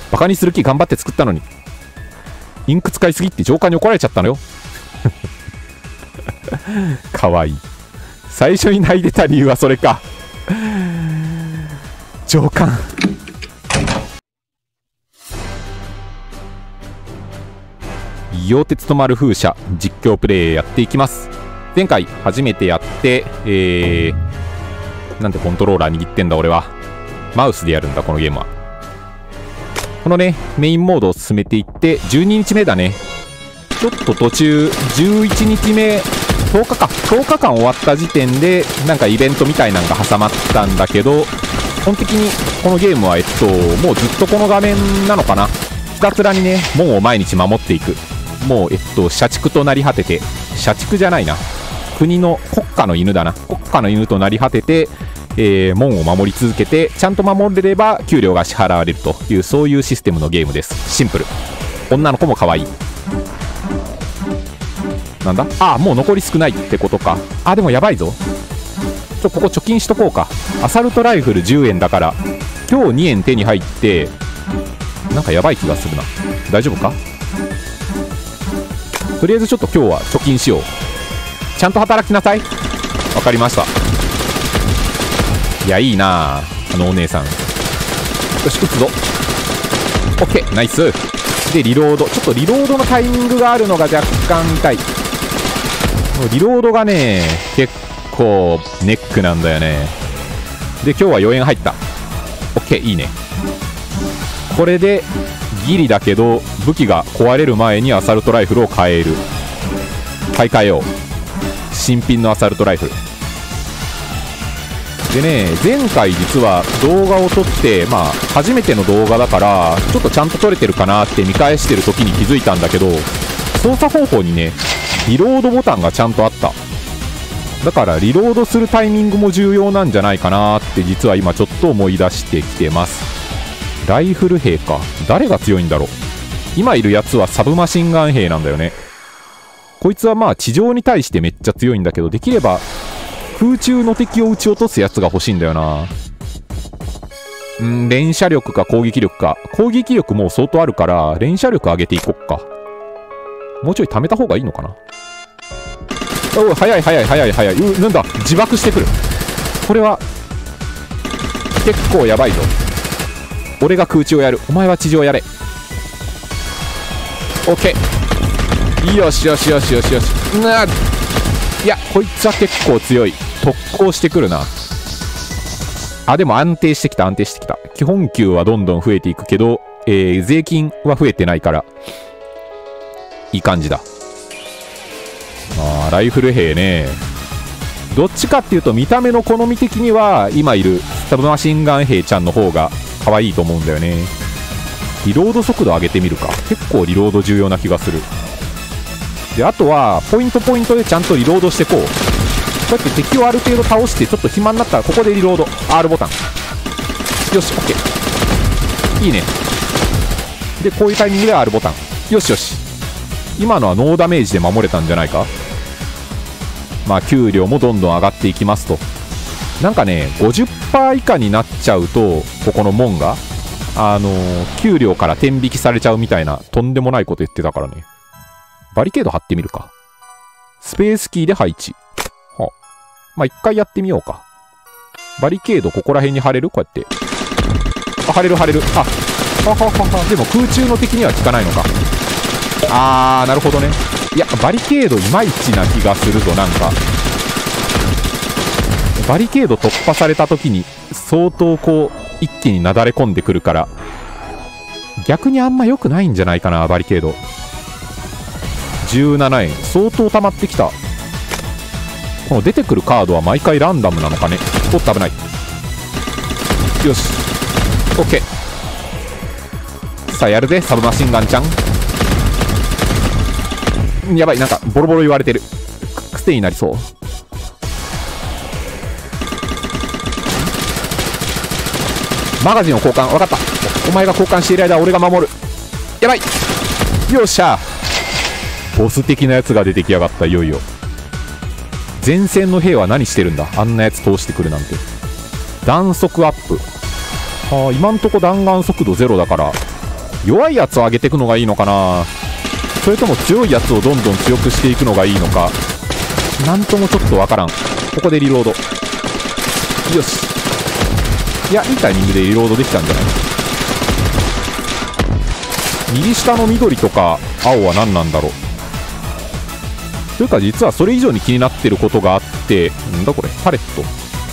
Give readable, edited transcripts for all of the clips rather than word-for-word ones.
バカにする気頑張って作ったのに、インク使いすぎって上官に怒られちゃったのよ。かわいい。最初に泣いてた理由はそれか。上官。溶鉄と丸風車実況プレイやっていきます。前回初めてやって、なんでコントローラー握ってんだ俺は。マウスでやるんだこのゲームは。このねメインモードを進めていって12日目だね。ちょっと途中11日目10日か10日間終わった時点でなんかイベントみたいなのが挟まったんだけど、基本的にこのゲームはもうずっとこの画面なのかな。ひたすらにね門を毎日守っていく。もう社畜となり果てて、社畜じゃないな、国家の犬だな。国家の犬となり果てて、門を守り続けてちゃんと守れれば給料が支払われるという、そういうシステムのゲームです。シンプル。女の子も可愛い。なんだ、あ、もう残り少ないってことか。あ、でもやばいぞ。ここ貯金しとこうか。アサルトライフル10円だから今日2円手に入って、なんかやばい気がするな。大丈夫か。とりあえずちょっと今日は貯金しよう。ちゃんと働きなさい。わかりました。いや、いいなあのお姉さん。よし、撃つぞ。オッケー、ナイス。でリロード、ちょっとリロードのタイミングがあるのが若干痛い。リロードがね結構ネックなんだよね。で今日は4円入った。オッケー、いいね。これでギリだけど武器が壊れる前にアサルトライフルを買える。買い替えよう。新品のアサルトライフルでね、前回実は動画を撮って、まあ初めての動画だからちょっとちゃんと撮れてるかなって見返してる時に気づいたんだけど、操作方法にねリロードボタンがちゃんとあった。だからリロードするタイミングも重要なんじゃないかなって実は今ちょっと思い出してきてます。ライフル兵か。誰が強いんだろう。今いるやつはサブマシンガン兵なんだよね。こいつはまあ地上に対してめっちゃ強いんだけど、できれば空中の敵を撃ち落とすやつが欲しいんだよな。連射力か攻撃力か。攻撃力もう相当あるから連射力上げていこっか。もうちょい貯めた方がいいのかな。おい、早い早い早い早い。なんだ、自爆してくる。これは結構やばいぞ。俺が空中をやる、お前は地上やれ。オッケー、よしよしよしよしよし。いや、こいつは結構強い。特攻してくるな。あ、でも安定してきた安定してきた。基本給はどんどん増えていくけど、税金は増えてないからいい感じだ。ライフル兵ね、どっちかっていうと見た目の好み的には今いるサブマシンガン兵ちゃんの方が可愛いと思うんだよね。リロード速度上げてみるか。結構リロード重要な気がする。であとはポイントポイントでちゃんとリロードしてこう。こうやって敵をある程度倒してちょっと暇になったらここでリロード R ボタン。よし OK、 いいね。でこういうタイミングで R ボタン。よしよし。今のはノーダメージで守れたんじゃないか。まあ給料もどんどん上がっていきますと。なんかね 50% 以下になっちゃうとここの門が給料から天引きされちゃうみたいなとんでもないこと言ってたからね。バリケード張ってみるか。スペースキーで配置。はまあ一回やってみようか。バリケードここら辺に貼れる。こうやってあ、貼れる貼れる。あはははは。でも空中の敵には効かないのか。なるほどね。いやバリケードいまいちな気がするぞ。なんかバリケード突破された時に相当こう一気になだれ込んでくるから逆にあんま良くないんじゃないかな。バリケード17円相当溜まってきた。この出てくるカードは毎回ランダムなのかね。おっと危ない。よし OK。 さあやるぜサブマシンガンちゃん。やばい、なんかボロボロ言われてる。癖になりそう。マガジンを交換。分かった。お前が交換している間は俺が守る。やばい。よっしゃ。ボス的なやつが出てきやがった。いよいよ前線の兵は何してるんだ。あんなやつ通してくるなんて。弾速アップ。今んとこ弾丸速度0だから弱いやつを上げていくのがいいのかな、それとも強いやつをどんどん強くしていくのがいいのか、なんともちょっとわからん。ここでリロード。よし。いや、いいタイミングでリロードできたんじゃない？右下の緑とか青は何なんだろう。というか実はそれ以上に気になってることがあって、なんだこれ、パレット。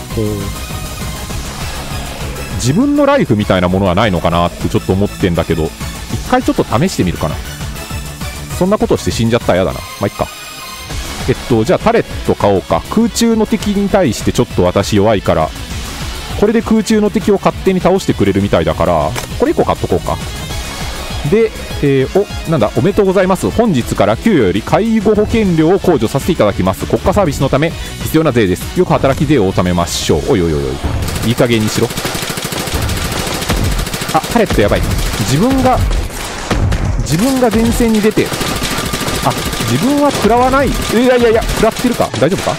自分のライフみたいなものはないのかなってちょっと思ってんだけど、一回ちょっと試してみるかな。そんなことして死んじゃったら嫌だな。まあ、いっか。じゃあタレット買おうか。空中の敵に対してちょっと私弱いから、これで空中の敵を勝手に倒してくれるみたいだから、これ1個買っとこうか。で、なんだ、おめでとうございます。本日から給与より介護保険料を控除させていただきます。国家サービスのため必要な税です。よく働き税を納めましょう。おいおいおいおい。いい加減にしろ。あ、タレットやばい。自分が前線に出て、あ、自分は食らわない。いやいやいや、食らってるか。大丈夫か。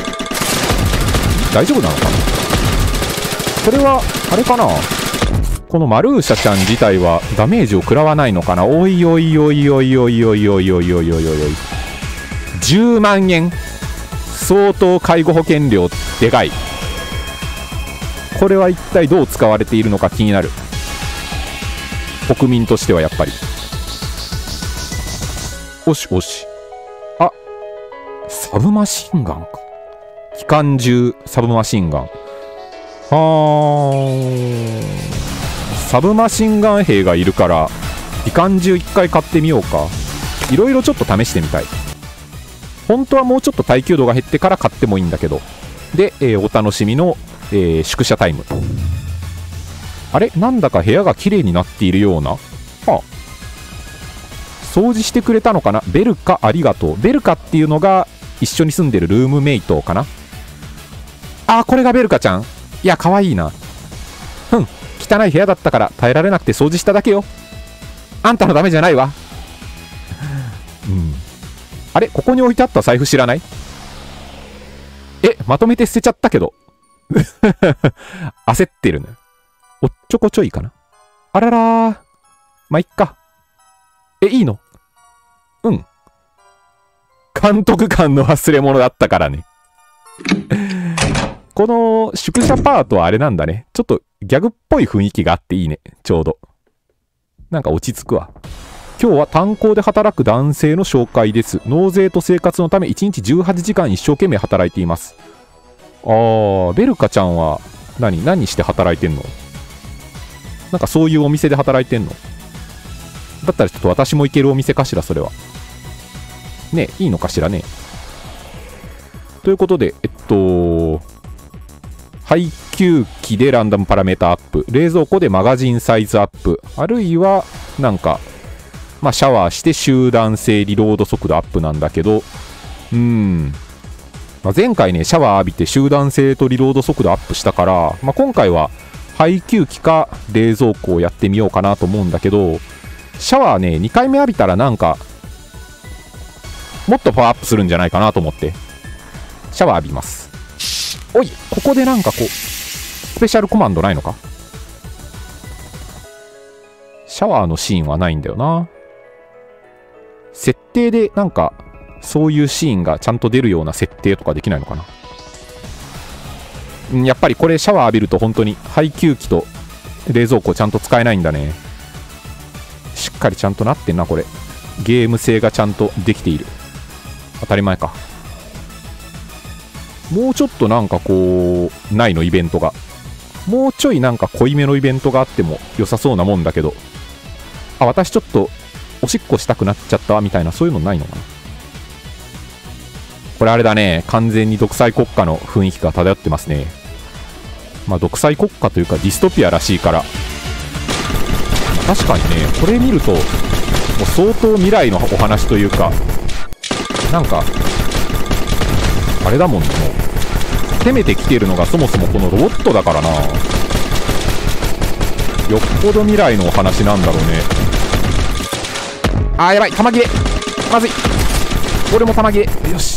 大丈夫なのかな。これはあれかな、このマルーシャちゃん自体はダメージを食らわないのかな。おいおいおいおいおいおいおいおいおいおいおいおい、10万円相当介護保険料でかい。これは一体どう使われているのか気になる。国民としてはやっぱり。おしおし。あ、サブマシンガンか。機関銃サブマシンガン。サブマシンガン兵がいるから機関銃1回買ってみようか。いろいろちょっと試してみたい。本当はもうちょっと耐久度が減ってから買ってもいいんだけど。で、お楽しみの、宿舎タイム。あれ、なんだか部屋が綺麗になっているような。はあ、掃除してくれたのかな。ベルカありがとう。ベルカっていうのが一緒に住んでるルームメイトかな。あ、これがベルカちゃん。いや、かわいいな。ふん、汚い部屋だったから耐えられなくて掃除しただけよ。あんたのダメじゃないわ。うん。あれ、ここに置いてあった財布知らない？まとめて捨てちゃったけど。焦ってるね。おっちょこちょいかな。あららー。まあ、いっか。いいの？うん。監督官の忘れ物だったからね。この宿舎パートはあれなんだね。ちょっとギャグっぽい雰囲気があっていいね。ちょうど。なんか落ち着くわ。今日は炭鉱で働く男性の紹介です。納税と生活のため1日18時間一生懸命働いています。ベルカちゃんは何して働いてんの？なんかそういうお店で働いてんの？だったらちょっと私も行けるお店かしら、それは。ね、いいのかしらね。ということで、配給機でランダムパラメータアップ、冷蔵庫でマガジンサイズアップ、あるいはなんか、まあ、シャワーして集団性リロード速度アップなんだけど、まあ、前回ね、シャワー浴びて集団性とリロード速度アップしたから、まあ、今回は配給機か冷蔵庫をやってみようかなと思うんだけど、シャワーね、2回目浴びたらなんか、もっとパワーアップするんじゃないかなと思って、シャワー浴びます。おい、ここでなんかこう、スペシャルコマンドないのか？シャワーのシーンはないんだよな。設定でなんか、そういうシーンがちゃんと出るような設定とかできないのかな。やっぱりこれシャワー浴びると本当に配給機と冷蔵庫ちゃんと使えないんだね。しっかりちゃんとなってんな、これ。ゲーム性がちゃんとできている。当たり前か。もうちょっとなんかこう、ないのイベントが。もうちょいなんか濃いめのイベントがあっても良さそうなもんだけど。あ、私ちょっとおしっこしたくなっちゃったみたいな、そういうのないのかな。これあれだね。完全に独裁国家の雰囲気が漂ってますね。まあ独裁国家というかディストピアらしいから。確かにね、これ見ると、もう相当未来のお話というか、なんか、あれだもんね、もう。攻めてきてるのがそもそもこのロボットだからな。よっぽど未来のお話なんだろうね。やばい、弾切れ。まずい。俺も弾切れ。よし。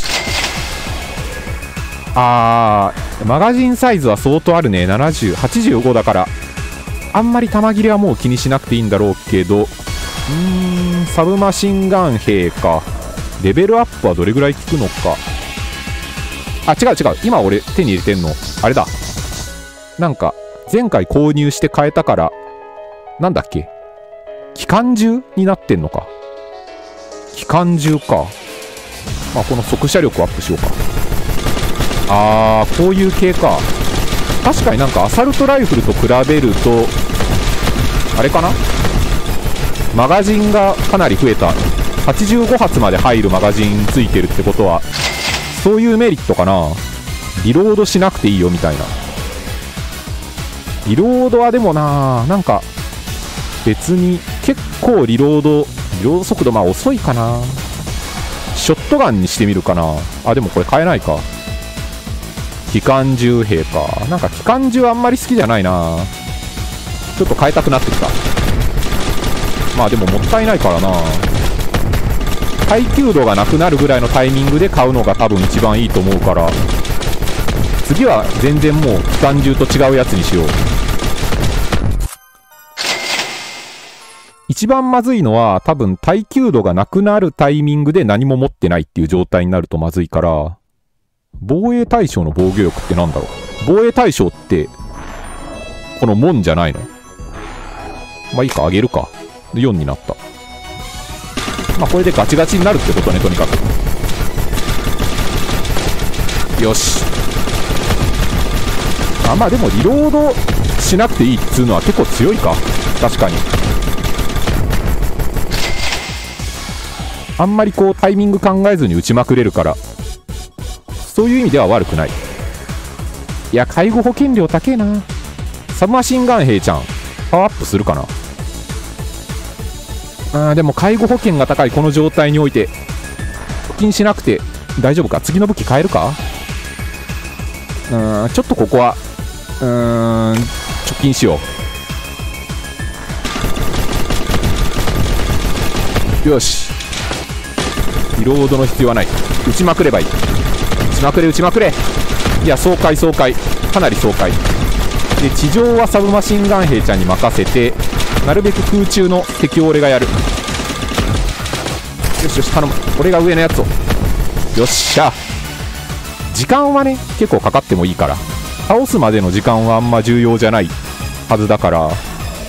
マガジンサイズは相当あるね。70、85だから。あんまり弾切れはもう気にしなくていいんだろうけど、 サブマシンガン兵か。レベルアップはどれぐらい効くのか。あ、違う違う。今俺手に入れてんのあれだ。なんか前回購入して変えたから、なんだっけ、機関銃になってんのか。機関銃か。まあこの速射力をアップしようか。あー、こういう系か。確かになんかアサルトライフルと比べるとあれかな、マガジンがかなり増えた。85発まで入るマガジンついてるってことはそういうメリットかな。リロードしなくていいよみたいな。リロードはでもなんか別に結構リロード速度まあ遅いかな。ショットガンにしてみるかな。あ、でもこれ買えないか。機関銃兵か。なんか機関銃あんまり好きじゃないな。ちょっと変えたくなってきた。まあでももったいないからな。耐久度がなくなるぐらいのタイミングで買うのが多分一番いいと思うから、次は全然もう機関銃と違うやつにしよう。一番まずいのは多分耐久度がなくなるタイミングで何も持ってないっていう状態になるとまずいから、防衛対象の防御力ってなんだろう。防衛対象ってこの門じゃないの。まあいいか、上げるか。で4になった。まあこれでガチガチになるってことね、とにかく。よし。あ、まあでもリロードしなくていいっつうのは結構強いか。確かに。あんまりこうタイミング考えずに打ちまくれるから、そういう意味では悪くない。いや、介護保険料高えな。サブマシンガン兵ちゃんパワーアップするかな。でも介護保険が高いこの状態において貯金しなくて大丈夫か。次の武器変えるか。ちょっとここは貯金しよう。よし、リロードの必要はない。撃ちまくればいい。撃ちまくれ撃ちまくれ。いや、爽快爽快、かなり爽快で、地上はサブマシンガン兵ちゃんに任せて、なるべく空中の敵を俺がやる。よしよし、頼む。俺が上のやつを。よっしゃ。時間はね結構かかってもいいから、倒すまでの時間はあんま重要じゃないはずだから。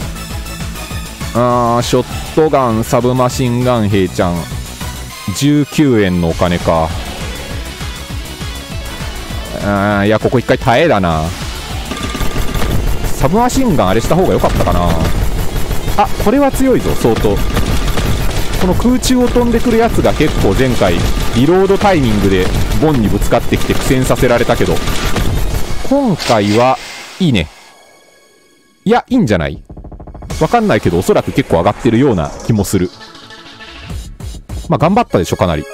ショットガンサブマシンガン兵ちゃん19円のお金か。いや、ここ一回耐えだな。サブマシンガンあれした方が良かったかな。あ、これは強いぞ相当。この空中を飛んでくるやつが結構前回リロードタイミングでボンにぶつかってきて苦戦させられたけど、今回はいいね。いや、いいんじゃない。わかんないけどおそらく結構上がってるような気もする。まあ頑張ったでしょかなり。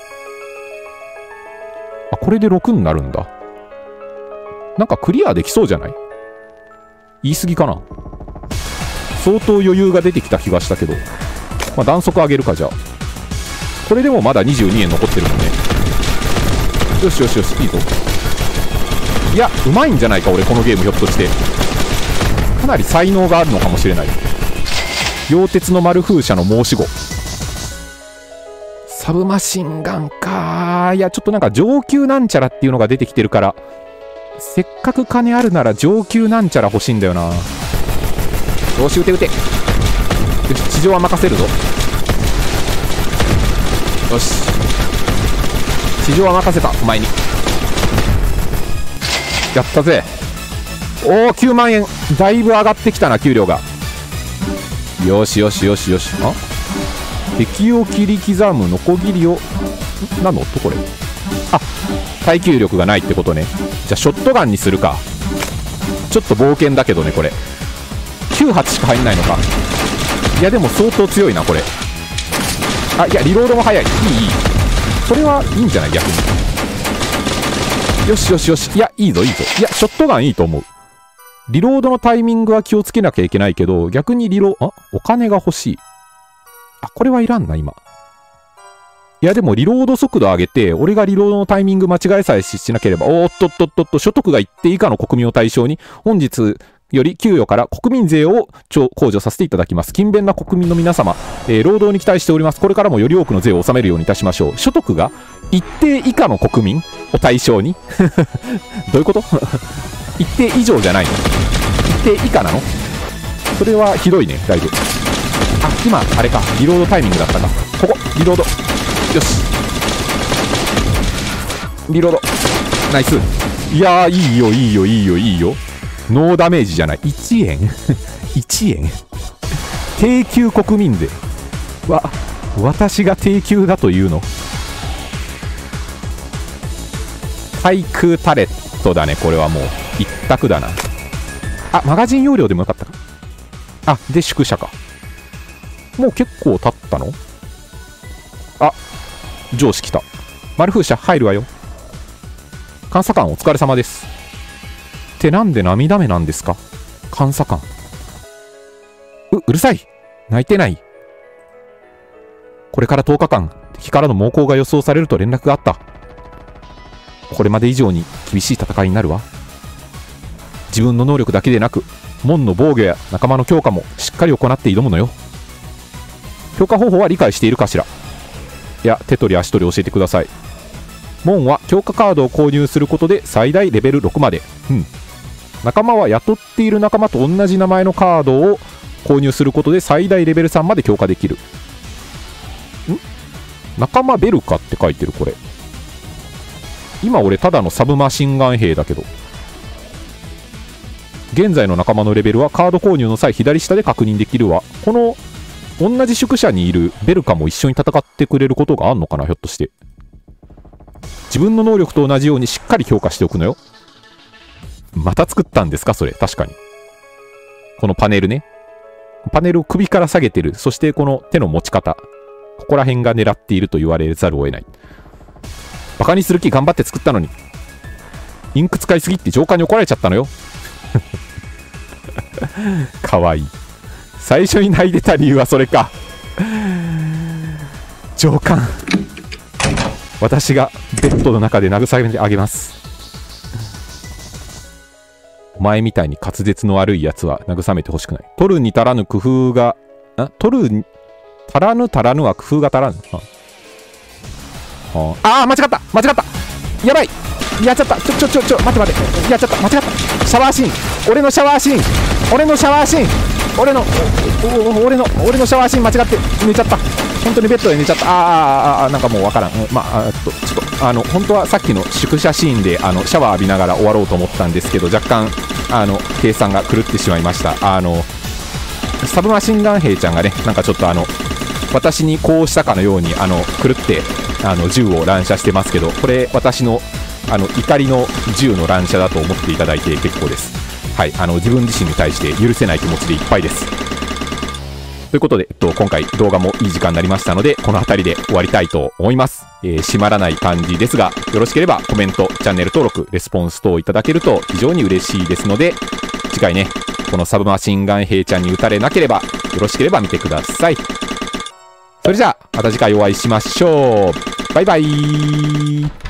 あ、これで6になるんだ。なんかクリアできそうじゃない。言い過ぎかな。相当余裕が出てきた気がしたけど、まあ弾速上げるか。じゃあこれでもまだ22円残ってるもんね。よしよしよし、いいぞ。いや、うまいんじゃないか俺このゲーム。ひょっとしてかなり才能があるのかもしれない。溶鉄の丸風車の申し子。サブマシンガンか。いや、ちょっとなんか上級なんちゃらっていうのが出てきてるから、せっかく金あるなら上級なんちゃら欲しいんだよな。よし、撃て撃て。よし、地上は任せるぞ。よし、地上は任せた。お前にやったぜ。おお、9万円。だいぶ上がってきたな、給料が。よしよしよしよし。あ、敵を切り刻むノコギリを、何の音これ。あ、耐久力がないってことね。じゃあショットガンにするか。ちょっと冒険だけどねこれ。9発しか入んないのか。いやでも相当強いなこれ。あ、いやリロードも早い。いいいい、これはいいんじゃない。逆に。よしよしよし。いや、いいぞいいぞ。いや、ショットガンいいと思う。リロードのタイミングは気をつけなきゃいけないけど、逆にお金が欲しい。あ、これはいらんな今。いやでもリロード速度上げて、俺がリロードのタイミング間違えさえしなければ、おーっとっとっとっと、所得が一定以下の国民を対象に本日より給与から国民税を控除させていただきます。勤勉な国民の皆様、労働に期待しております。これからもより多くの税を納めるようにいたしましょう。所得が一定以下の国民を対象にどういうこと一定以上じゃないの？一定以下なの？それはひどいね、だいぶ。あ、今、あれか、リロードタイミングだったか。ここ、リロード。よし。リロード。ナイス。いやー、いいよ、いいよ、いいよ、いいよ。ノーダメージじゃない。1円1円低級国民税。私が低級だというの？対空タレットだね、これはもう。一択だな。あ、マガジン容量でもよかったか。あ、で、宿舎か。もう結構経ったの？あ、上司来た。丸風車入るわよ。監査官お疲れ様です。ってなんで涙目なんですか？監査官。うるさい。泣いてない。これから10日間、敵からの猛攻が予想されると連絡があった。これまで以上に厳しい戦いになるわ。自分の能力だけでなく、門の防御や仲間の強化もしっかり行って挑むのよ。強化方法は理解しているかしら？いや、手取り足取り教えてください。門は強化カードを購入することで最大レベル6まで。仲間は雇っている仲間と同じ名前のカードを購入することで最大レベル3まで強化できる。仲間ベルカって書いてる、これ。今俺ただのサブマシンガン兵だけど。現在の仲間のレベルはカード購入の際左下で確認できるわ。この同じ宿舎にいるベルカも一緒に戦ってくれることがあんのかな、ひょっとして。自分の能力と同じようにしっかり評価しておくのよ。また作ったんですか、それ。確かに。このパネルね。パネルを首から下げてる。そしてこの手の持ち方。ここら辺が狙っていると言われざるを得ない。バカにする気頑張って作ったのに。インク使いすぎって上官に怒られちゃったのよ。かわいい。最初に泣いてた理由はそれか。上官。私がベッドの中で慰めてあげます。お前みたいに滑舌の悪いやつは慰めてほしくない。取るに足らぬ工夫が、取るに足らぬは工夫が足らぬ。ああ、間違った間違ったやばいやっちゃった待って待ってやっちゃった間違ったシャワーシーン俺のシャワーシーン俺のシャワーシーン俺のシャワーシーン間違って寝ちゃった本当にベッドで寝ちゃったなんかもうわからんちょっと本当はさっきの宿舎シーンでシャワー浴びながら終わろうと思ったんですけど若干計算が狂ってしまいましたサブマシンガン兵ちゃんがねなんかちょっと私にこうしたかのように狂って銃を乱射してますけどこれ私の怒りの銃の乱射だと思っていただいて結構です。はい、自分自身に対して許せない気持ちでいっぱいです。ということで、今回動画もいい時間になりましたのでこの辺りで終わりたいと思います。閉まらない感じですがよろしければコメントチャンネル登録レスポンス等いただけると非常に嬉しいですので次回ねこのサブマシンガン兵ちゃんに撃たれなければよろしければ見てください。それじゃあまた次回お会いしましょう。バイバイ。